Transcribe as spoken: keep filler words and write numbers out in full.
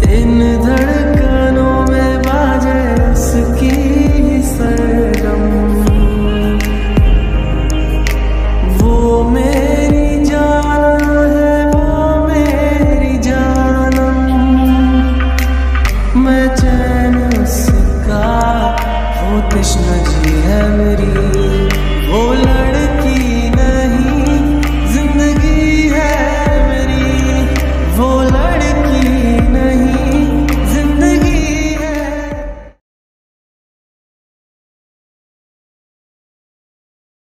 इन धड़कनों में बाजे उसकी सरगम। वो मेरी जान है, वो मेरी जानम। मैं चैन उसका, वो तृष्णा जी है मेरी।